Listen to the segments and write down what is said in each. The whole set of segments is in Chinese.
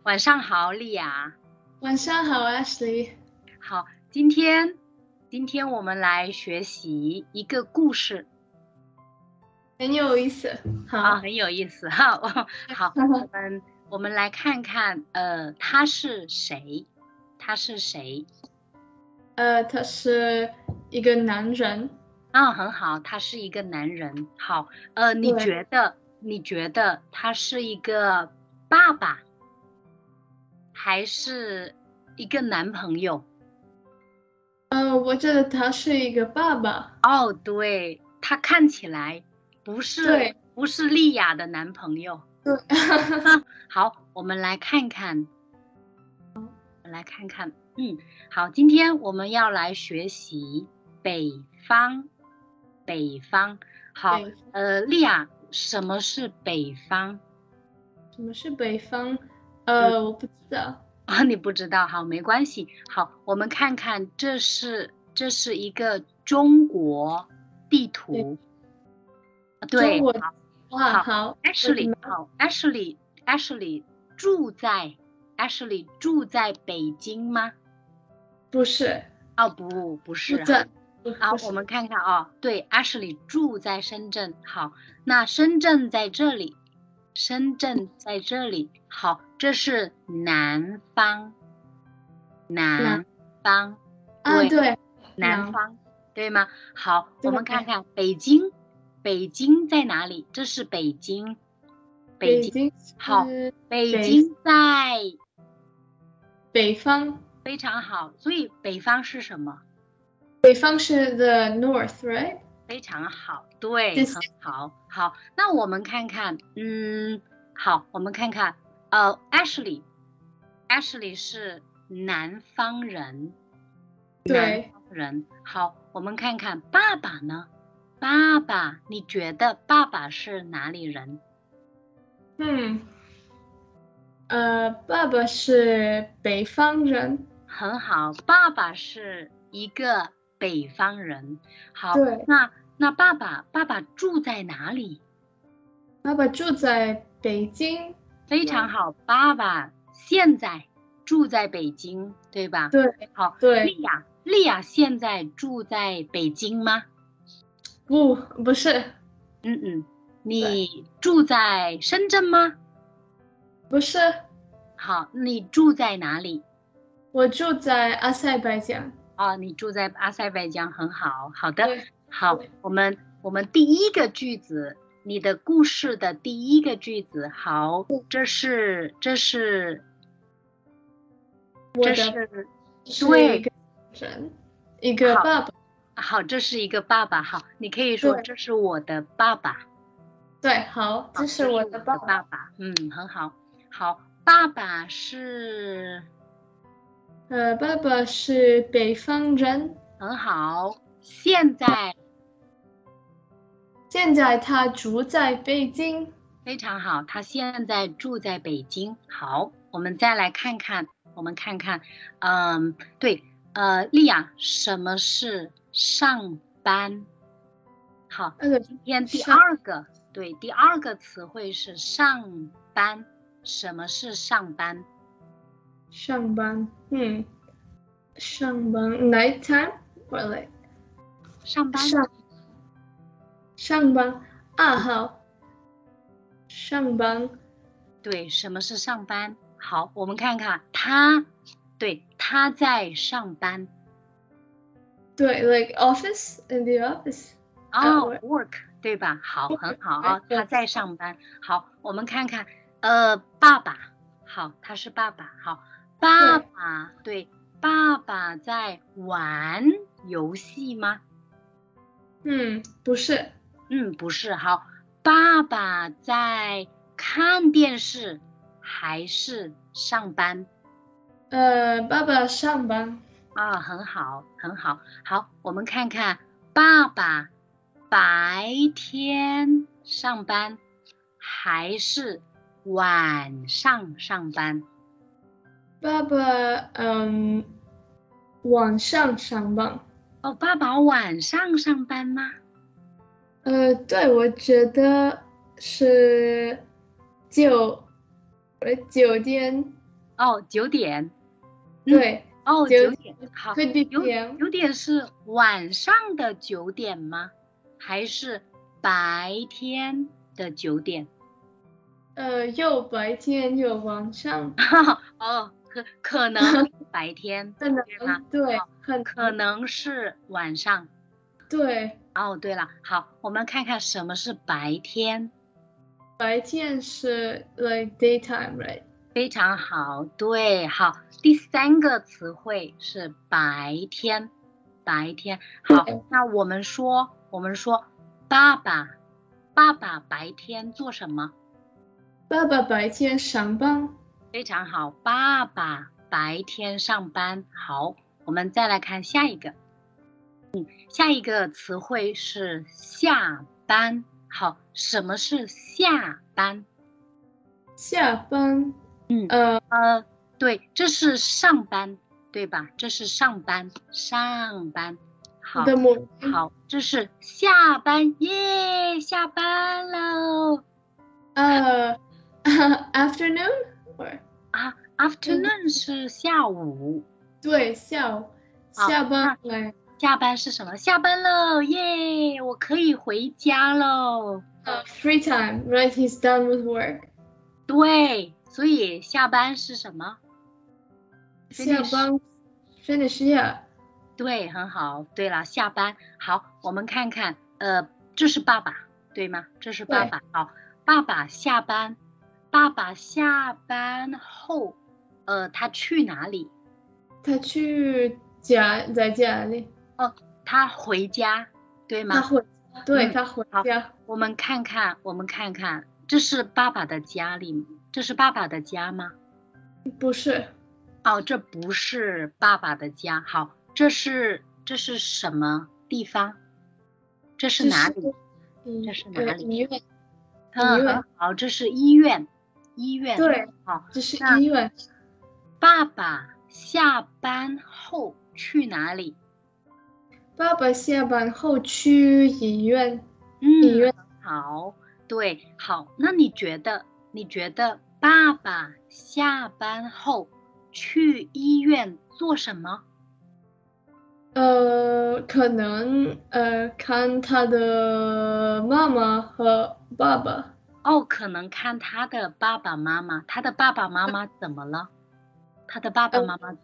晚上好，丽雅。 晚上好 ，Ashley。 好，今天我们来学习一个故事， 很有意思。好， 很有意思哈。好，我们来看看，他是谁？他是谁？ 他是一个男人。 很好，他是一个男人。好，你觉得他是一个爸爸，还是一个男朋友？ 我觉得他是一个爸爸。 哦，对，他看起来不是丽雅的男朋友。 对。 好，我们来看看。好，今天我们要来学习北方。好，丽雅，什么是北方？ 什么是北方？我不知道。 你不知道，好，没关系。好，我们看看，这是一个中国地图。对，好 ，Ashley 住在北京吗？ 不是。 不是。好，我们看看对 ，Ashley 住在深圳。好，那深圳在这里。好，这是南方。 对， 南方，对吗？好，我们看看北京在哪里？这是北京。好，北京在北方。 非常好，所以北方是什么？ 北方是 the north, right？ 非常好，对，很好。好，那我们看看，好，我们看看，Ashley 是南方人。 对。 好，我们看看爸爸呢？爸爸，你觉得爸爸是哪里人？ 爸爸是北方人。 很好，爸爸是一个北方人。好，那爸爸住在哪里？ 爸爸住在北京。 非常好，爸爸现在住在北京，对吧？ 对。 好， 对。 丽雅现在住在北京吗？ 不是。 你住在深圳吗？ 不是。 好，你住在哪里？ 我住在阿塞拜疆。 你住在阿塞拜疆，很好。好的，好，我们第一个句子，你的故事的第一个句子，好，这是一个爸爸。 好，这是一个爸爸。好，你可以说这是我的爸爸。 对，好，这是我的爸爸。 很好。好，爸爸是北方人。 很好。现在他住在北京。 非常好，他现在住在北京。好，我们再来看看，丽雅，什么是上班？好，今天第二个词汇是上班。什么是上班？ 上班，night time or like 上班。 好，上班。对， 什么是上班？好，我们看看他在上班。 对 ，like office in the office。 work 对吧？好，很好他在上班。好，我们看看爸爸。好，他是爸爸。好，爸爸在玩游戏吗？ 不是。 不是。好，爸爸在看电视还是上班？ 爸爸上班。 很好。好，我们看看爸爸白天上班还是晚上上班？ 爸爸晚上上班。 爸爸晚上上班吗？ 对，我觉得是9点哦，9点。 对。 哦，9点。好 ，9点。 9点是晚上的9点吗？还是白天的9点？ 又白天又晚上。 哦，可能白天， 可能对吗？ 对， 可能是晚上。 对。 哦，对了，好，我们看看什么是白天。 白天是 like daytime, right？ 非常好，对，好，第3个词汇是白天，白天。好，那我们说爸爸白天做什么？ 爸爸白天上班。 非常好，爸爸白天上班。好，我们再来看下一个。下一个词汇是下班。好，什么是下班？ 下班。 对，这是上班，对吧？这是上班。好，好，这是下班，耶，下班了。 Afternoon or afternoon 是下午。 对，下班了。 下班是什么？下班了，耶，我可以回家喽。 Free time, right? He's done with work. 对，所以下班是什么？ 下班 finish, yeah. 对，很好。对了，下班。好，我们看看，这是爸爸，对吗？这是爸爸。好，爸爸下班后，他去哪里？ 他在家里。 哦，他回家，对吗？ 他回家。 好，我们看看，这是爸爸的家里，这是爸爸的家吗？ 不是。 哦，这不是爸爸的家。好，这是什么地方？这是哪里？这是哪里？ 医院。 好，这是医院。 对， 好， 这是医院。 爸爸下班后去哪里？ 爸爸下班后去医院。 好，对，好，那你觉得爸爸下班后去医院做什么？ 可能看他的妈妈和爸爸。 哦，可能看他的爸爸妈妈。他的爸爸妈妈怎么了？他的爸爸妈妈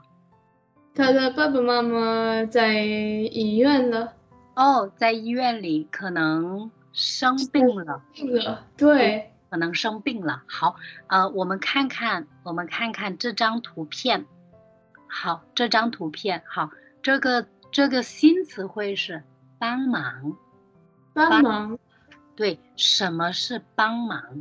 在医院了。 哦，在医院里，可能生病了。 对， 可能生病了。好，我们看看这张图片。好，这张图片，好，这个新词汇是帮忙。 帮忙。 对，什么是帮忙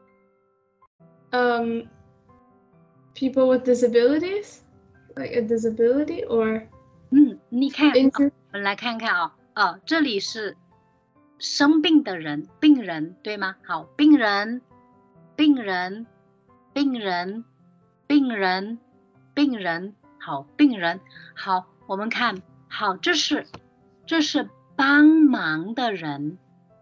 ？People with disabilities, like a disability or 你看，我们来看看这里是生病的人，病人，对吗？好，病人，好，病人，好，我们看，好，这是帮忙的人，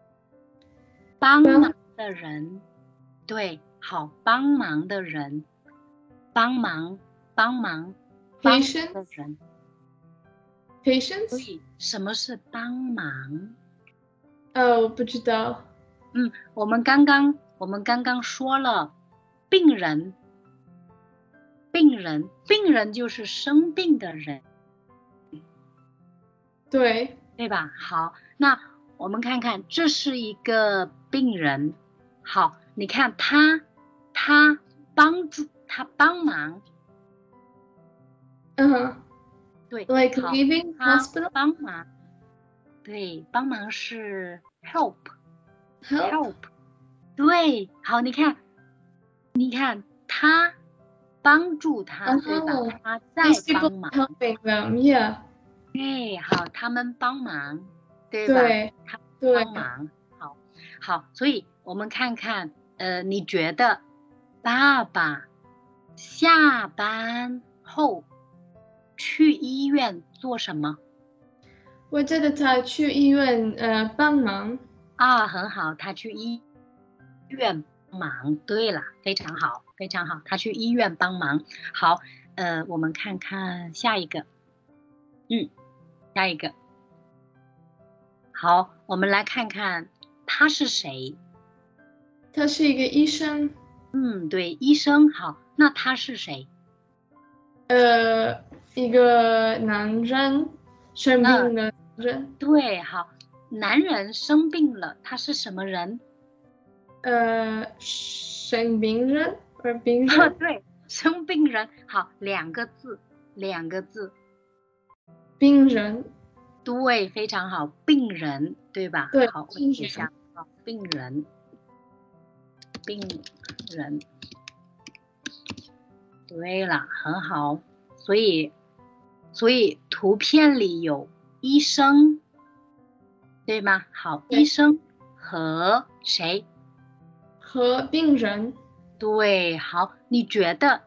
对，好，帮忙的人 ，patients， 所以什么是帮忙？ 我不知道。 我们刚刚说了病人就是生病的人， 对吧？好，那我们看看，这是一个病人。好，你看他帮忙。对 ，like leaving hospital。 帮忙，对，帮忙是 help。对，好，你看他帮助他，对吧？他在帮忙。 helping them, yeah。 对，好，他们帮忙，对吧？他帮忙，好，所以我们看看，你觉得爸爸下班后去医院做什么？ 我觉得他去医院帮忙。 很好，他去医院帮忙。对了，非常好。 非常好，他去医院帮忙。好，我们看看下一个，下一个。好，我们来看看他是谁。 他是一个医生。 对，医生。好，那他是谁？ 一个男人，生病的人。 对，好，男人生病了，他是什么人？ 生病人或病人。 对，生病人。好，两个字。 病人。 对，非常好，病人，对吧？ 对， 好，我写下。好，病人。对了，很好。所以图片里有医生，对吗？好，医生和谁？ 和病人。 对，好，你觉得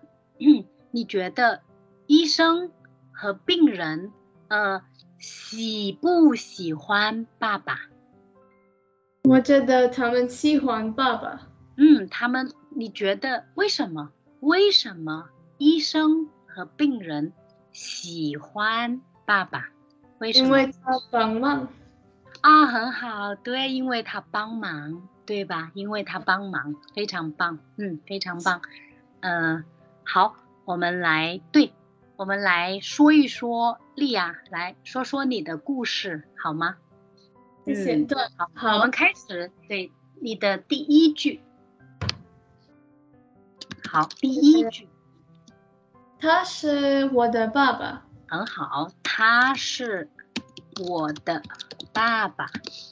医生和病人喜不喜欢爸爸？ 我觉得他们喜欢爸爸。 你觉得为什么医生和病人喜欢爸爸？为什么？ 因为他帮忙。 很好，对，因为他帮忙，对吧？因为他帮忙，非常棒，非常棒。好，我们来说一说，莉亚，来说说你的故事，好吗？ 谢谢。对，好， 我们开始。对，你的第一句。好，第一句。 他是我的爸爸。 很好，他是我的爸爸。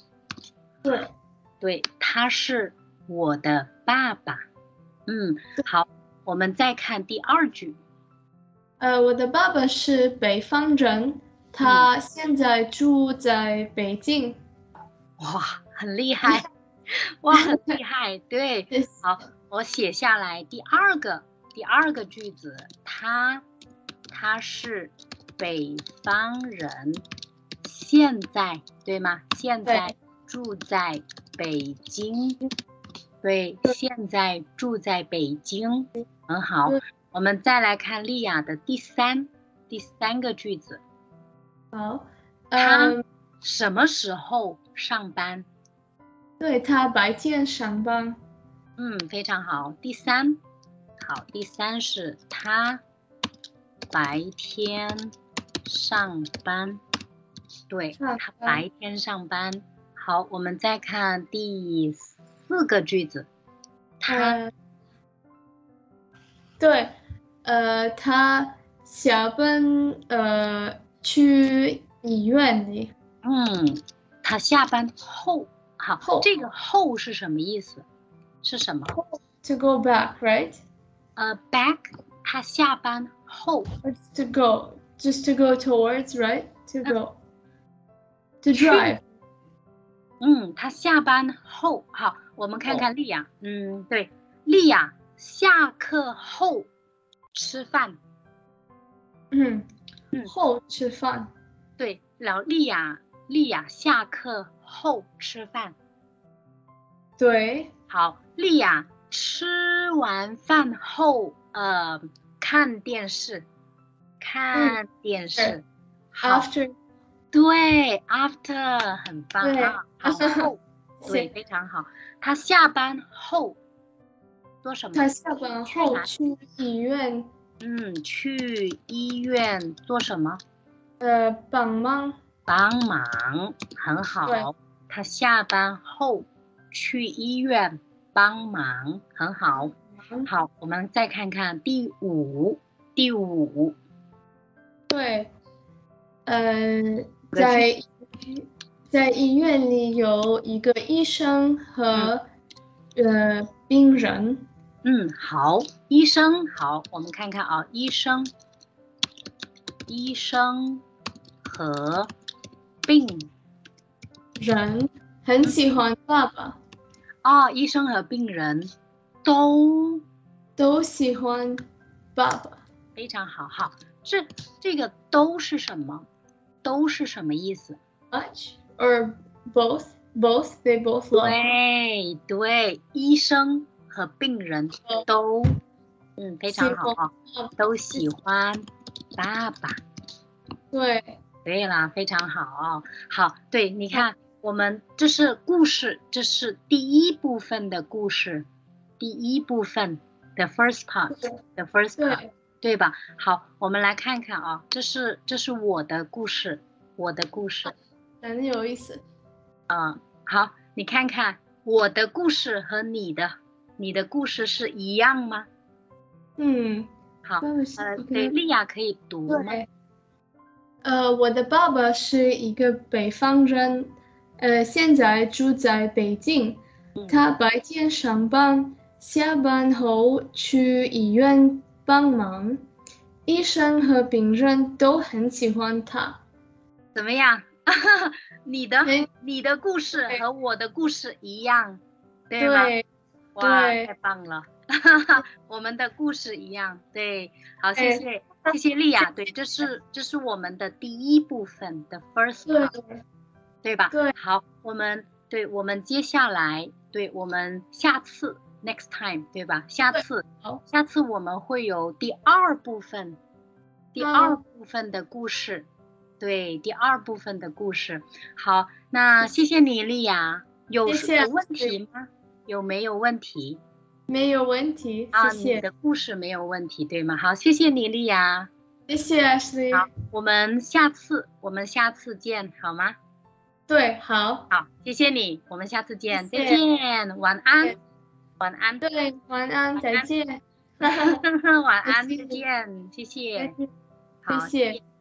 对，他是我的爸爸。好，我们再看第二句。 我的爸爸是北方人，他现在住在北京。 哇，很厉害。哇，很厉害。对，好，我写下来第二个句子，他是北方人，现在，对吗？现在住在北京。对，现在住在北京，很好。我们再来看莉亚的第三个句子。 好， 他什么时候上班？ 对，他白天上班。 非常好。第三是他白天上班。对，他白天上班。好，我们再看第4个句子。 对，他下班去医院里。 他下班后。好，这个后是什么意思？是什么 ？To go back, right? Back， 他下班后。 Just to go towards, right? To go. To drive. 他下班后。好，我们看看莉亚。对，莉亚下课后吃饭。 后吃饭。 对，然后莉亚下课后吃饭。 对。 好，莉亚吃完饭后看电视。 After。 对 ，after 很棒啊。后。对，非常好。他下班后做什么？ 他下班后去医院。 去医院做什么？ 帮忙。 很好。他下班后去医院帮忙，很好。好，我们再看看第五。 对，在医院里有一个医生和病人。 好，医生。好，我们看看啊，医生和病人很喜欢爸爸。 医生和病人都喜欢爸爸。 非常好。好，这个都是什么？都是什么意思？ Much or both? They both love. 对，医生和病人都非常好啊，都喜欢爸爸。对了，非常好。好，对，你看，我们这是故事，这是第一部分的故事，第一部分 the first part，the first part， 对吧？好，我们来看看啊，这是我的故事，我的故事， 很有意思。 好，你看看我的故事和你的故事是一样吗？好，对，丽亚可以读吗？ 我的爸爸是一个北方人，现在住在北京。他白天上班，下班后去医院帮忙，医生和病人都很喜欢他。 怎么样？你的故事和我的故事一样，对吗？哇，太棒了！我们的故事一样，对，好，谢谢丽亚，对，这是我们的第一部分的 first part， 对吧？ 对， 好，我们接下来，我们下次 next time， 对吧？下次我们会有第二部分的故事，对，第二部分的故事。好，那谢谢你，丽亚，有问题吗？有没有问题？ 没有问题，谢谢。 你的故事没有问题，对吗？好，谢谢你，丽亚。 谢谢 Ashley。 好，我们下次见，好吗？ 对，好， 谢谢你，我们下次见，再见，晚安，晚安。 对，晚安，再见。 晚安，再见，谢谢。 谢谢。